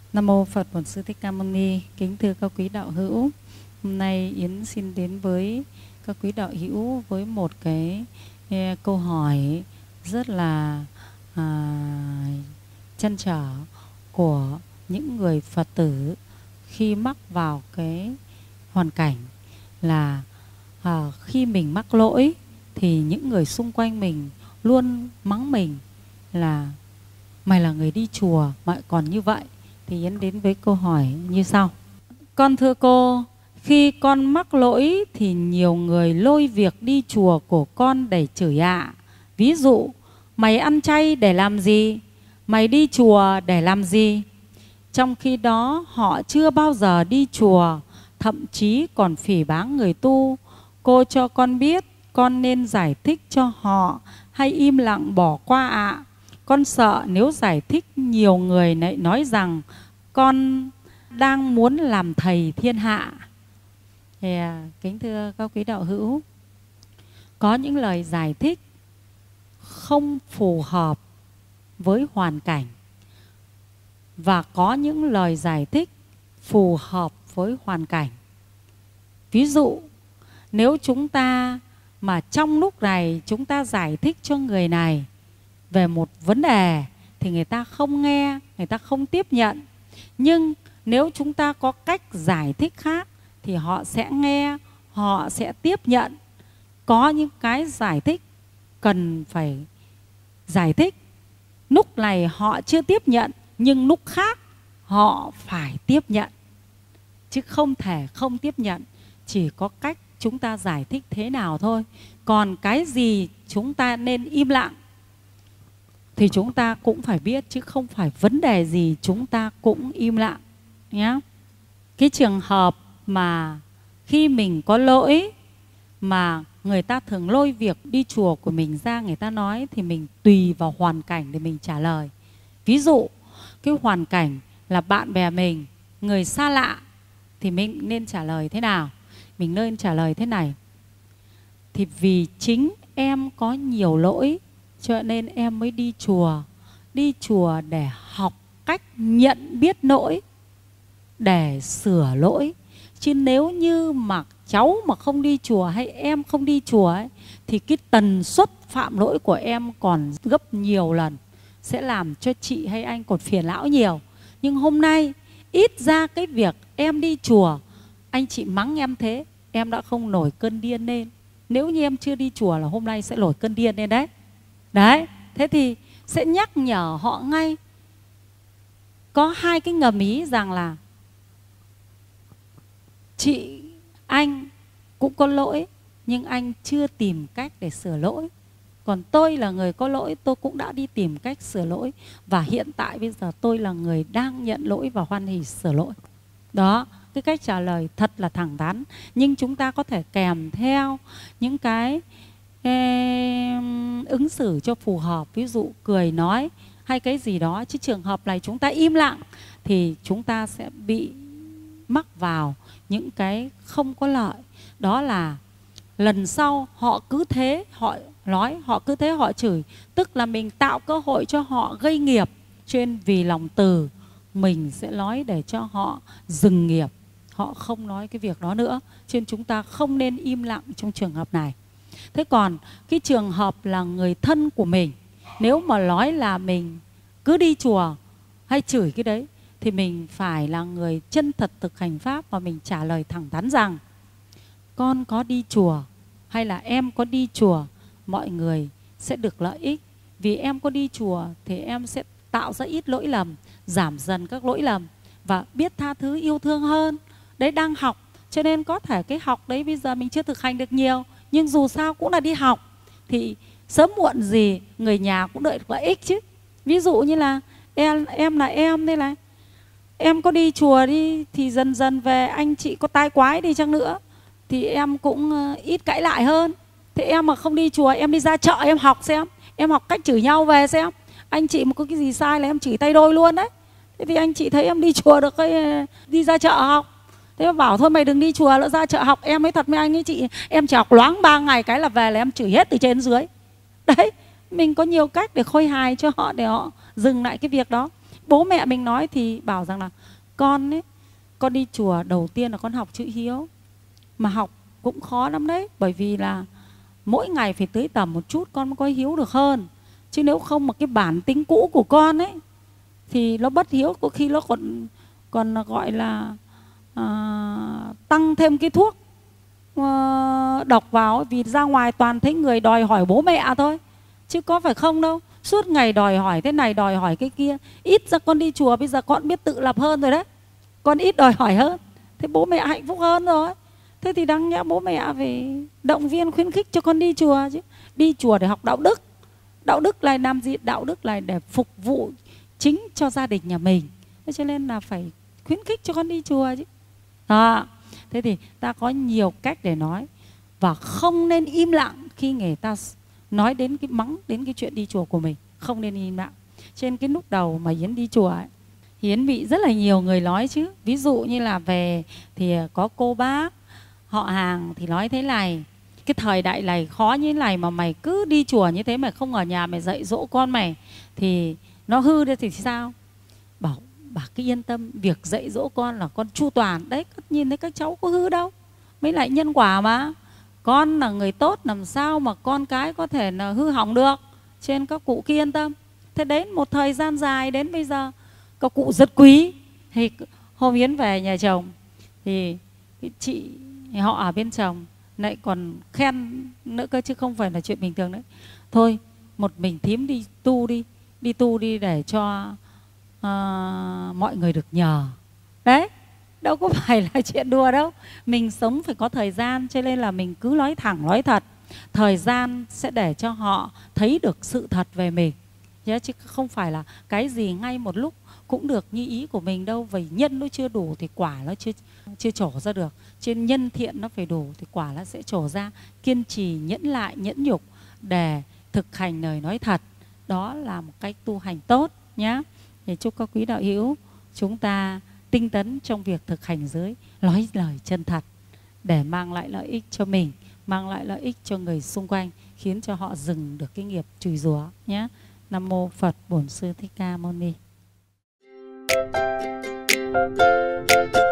Nam mô Phật Bổn Sư Thích Ca Mâu Ni. Kính thưa các quý đạo hữu, hôm nay Yến xin đến với các quý đạo hữu với một cái câu hỏi rất là trăn trở của những người Phật tử khi mắc vào cái hoàn cảnh là khi mình mắc lỗi thì những người xung quanh mình luôn mắng mình là mày là người đi chùa mà còn như vậy. Thì Yến đến với câu hỏi như sau. Con thưa cô, khi con mắc lỗi thì nhiều người lôi việc đi chùa của con để chửi ạ. Ví dụ, mày ăn chay để làm gì? Mày đi chùa để làm gì? Trong khi đó họ chưa bao giờ đi chùa, thậm chí còn phỉ báng người tu. Cô cho con biết con nên giải thích cho họ hay im lặng bỏ qua ạ? Con sợ nếu giải thích nhiều người lại nói rằng con đang muốn làm thầy thiên hạ. Kính thưa các quý đạo hữu, có những lời giải thích không phù hợp với hoàn cảnh và có những lời giải thích phù hợp với hoàn cảnh. Ví dụ, nếu chúng ta mà trong lúc này chúng ta giải thích cho người này về một vấn đề thì người ta không nghe, người ta không tiếp nhận. Nhưng nếu chúng ta có cách giải thích khác thì họ sẽ nghe, họ sẽ tiếp nhận. Có những cái giải thích cần phải giải thích. Lúc này họ chưa tiếp nhận, nhưng lúc khác họ phải tiếp nhận. Chứ không thể không tiếp nhận. Chỉ có cách chúng ta giải thích thế nào thôi. Còn cái gì chúng ta nên im lặng thì chúng ta cũng phải biết, chứ không phải vấn đề gì chúng ta cũng im lặng nhé. Cái trường hợp mà khi mình có lỗi mà người ta thường lôi việc đi chùa của mình ra người ta nói thì mình tùy vào hoàn cảnh để mình trả lời. Ví dụ, cái hoàn cảnh là bạn bè mình, người xa lạ thì mình nên trả lời thế nào? Mình nên trả lời thế này: thì vì chính em có nhiều lỗi cho nên em mới đi chùa. Đi chùa để học cách nhận biết lỗi, để sửa lỗi. Chứ nếu như mà cháu mà không đi chùa hay em không đi chùa ấy, thì cái tần suất phạm lỗi của em còn gấp nhiều lần, sẽ làm cho chị hay anh còn phiền não nhiều. Nhưng hôm nay ít ra cái việc em đi chùa, anh chị mắng em thế, em đã không nổi cơn điên lên. Nếu như em chưa đi chùa là hôm nay sẽ nổi cơn điên lên đấy. Đấy, thế thì sẽ nhắc nhở họ ngay. Có hai cái ngầm ý rằng là chị, anh cũng có lỗi, nhưng anh chưa tìm cách để sửa lỗi. Còn tôi là người có lỗi, tôi cũng đã đi tìm cách sửa lỗi. Và hiện tại bây giờ tôi là người đang nhận lỗi và hoan hỉ sửa lỗi. Đó, cái cách trả lời thật là thẳng thắn. Nhưng chúng ta có thể kèm theo những cái ứng xử cho phù hợp. Ví dụ cười nói hay cái gì đó. Chứ trường hợp này chúng ta im lặng thì chúng ta sẽ bị mắc vào những cái không có lợi. Đó là lần sau họ cứ thế họ nói, họ cứ thế họ chửi, tức là mình tạo cơ hội cho họ gây nghiệp. Cho nên vì lòng từ mình sẽ nói để cho họ dừng nghiệp, họ không nói cái việc đó nữa. Cho nên chúng ta không nên im lặng trong trường hợp này. Thế còn cái trường hợp là người thân của mình, nếu mà nói là mình cứ đi chùa hay chửi cái đấy, thì mình phải là người chân thật thực hành pháp và mình trả lời thẳng thắn rằng con có đi chùa hay là em có đi chùa, mọi người sẽ được lợi ích. Vì em có đi chùa thì em sẽ tạo ra ít lỗi lầm, giảm dần các lỗi lầm và biết tha thứ yêu thương hơn. Đấy, đang học cho nên có thể cái học đấy bây giờ mình chưa thực hành được nhiều, nhưng dù sao cũng là đi học thì sớm muộn gì người nhà cũng đợi được lợi ích chứ. Ví dụ như là em là em đây này, em có đi chùa đi thì dần dần về anh chị có tai quái đi chăng nữa thì em cũng ít cãi lại hơn. Thế em mà không đi chùa, em đi ra chợ em học xem, em học cách chửi nhau về xem. Anh chị mà có cái gì sai là em chửi tay đôi luôn đấy. Thế thì anh chị thấy em đi chùa được cái đi ra chợ học. Thế mà bảo thôi mày đừng đi chùa nữa, ra chợ học. Em nói thật với anh ấy chị, em chỉ học loáng 3 ngày cái là về là em chửi hết từ trên dưới. Đấy, mình có nhiều cách để khôi hài cho họ, để họ dừng lại cái việc đó. Bố mẹ mình nói thì bảo rằng là con ấy, con đi chùa đầu tiên là con học chữ hiếu. Mà học cũng khó lắm đấy, bởi vì là mỗi ngày phải tưới tẩm một chút con mới có hiếu được hơn. Chứ nếu không mà cái bản tính cũ của con ấy thì nó bất hiếu, có khi nó còn gọi là tăng thêm cái thuốc độc vào. Vì ra ngoài toàn thấy người đòi hỏi bố mẹ thôi, chứ có phải không đâu. Suốt ngày đòi hỏi thế này đòi hỏi cái kia. Ít ra con đi chùa bây giờ con biết tự lập hơn rồi đấy, con ít đòi hỏi hơn, thế bố mẹ hạnh phúc hơn rồi. Thế thì đáng nhẽ bố mẹ phải động viên khuyến khích cho con đi chùa chứ. Đi chùa để học đạo đức. Đạo đức là làm gì? Đạo đức là để phục vụ chính cho gia đình nhà mình. Thế cho nên là phải khuyến khích cho con đi chùa chứ. Thế thì ta có nhiều cách để nói, và không nên im lặng khi người ta nói đến cái mắng đến cái chuyện đi chùa của mình. Không nên im lặng. Trên cái lúc đầu mà Yến đi chùa ấy, Yến bị rất là nhiều người nói chứ. Ví dụ như là về thì có cô bác họ hàng thì nói thế này: cái thời đại này khó như thế này mà mày cứ đi chùa như thế, mày không ở nhà mày dạy dỗ con mày thì nó hư đi thì sao? Bảo bà cứ yên tâm, việc dạy dỗ con là con chu toàn đấy, nhìn thấy các cháu có hư đâu, mới lại nhân quả mà. Con là người tốt làm sao mà con cái có thể là hư hỏng được. Trên các cụ cứ yên tâm. Thế đến một thời gian dài đến bây giờ các cụ rất quý. Thì hôm Yến về nhà chồng thì chị họ ở bên chồng lại còn khen nữa cơ, chứ không phải là chuyện bình thường đấy. Thôi một mình thím đi tu đi, đi tu đi để cho mọi người được nhờ. Đấy, đâu có phải là chuyện đùa đâu. Mình sống phải có thời gian, cho nên là mình cứ nói thẳng nói thật. Thời gian sẽ để cho họ thấy được sự thật về mình, chứ không phải là cái gì ngay một lúc cũng được như ý của mình đâu. Vì nhân nó chưa đủ thì quả nó chưa trổ ra được. Trên nhân thiện nó phải đủ thì quả nó sẽ trổ ra. Kiên trì, nhẫn lại, nhẫn nhục để thực hành lời nói thật, đó là một cách tu hành tốt nhé. Thì chúc các quý đạo hữu chúng ta tinh tấn trong việc thực hành giới, nói lời chân thật để mang lại lợi ích cho mình, mang lại lợi ích cho người xung quanh, khiến cho họ dừng được cái nghiệp chửi rủa nhé. Nam mô Phật Bổn Sư Thích Ca Mâu Ni.